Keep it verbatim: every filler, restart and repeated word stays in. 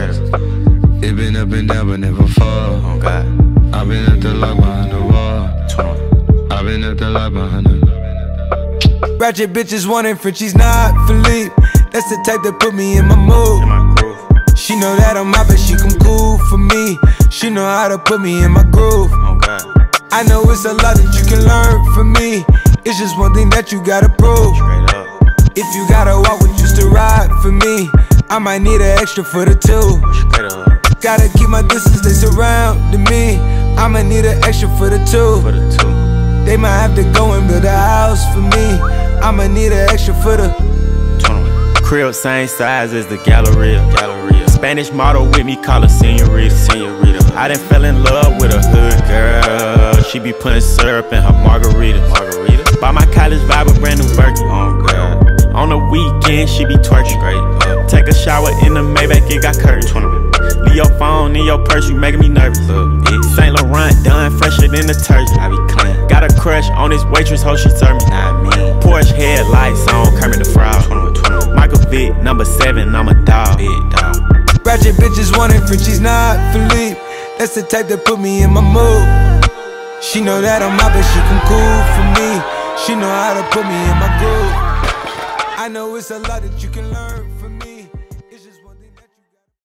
It been up and down but never fall. Oh God. I've been at the lock behind the wall. I've been at the lock behind the. Ratchet bitches wanting Frenchies, not Philippe. That's the type that put me in my mood. In my groove. She know that I'm out, but she come cool for me. She know how to put me in my groove. Oh God. I know it's a lot that you can learn from me. It's just one thing that you gotta prove. Straight up. If you gotta walk with just to ride for me, I might need an extra for the two. Straight up. Gotta keep my distance, they surrounding me. I'ma need an extra for the two. For the two. They might have to go and build a house for me. I'ma need an extra for the crib, same size as the Galleria. Galleria. Spanish model with me, call her Senorita. Senorita. I done fell in love with a hood girl. She be putting syrup in her margarita. Margarita. Buy my college vibe a brand new Birkin. Oh God. On the weekend, she be twerking. Straight. Take a shower in the Maybach, it got curtains. Leave your phone in your purse, you making me nervous. Saint Laurent done, fresher than detergent. I be clean. Got a crush on this waitress, hoe she serve me. Not me. Porsche headlights on, Kermit the Frog. Michael Vick, number seven, I'm a dog. Big dog. Ratchet bitches wanting Frenchies, not Philippe. That's the type that put me in my mood. She know that I'm out, but she come cool for me. She know how to put me in my groove. I know it's a lot that you can learn from.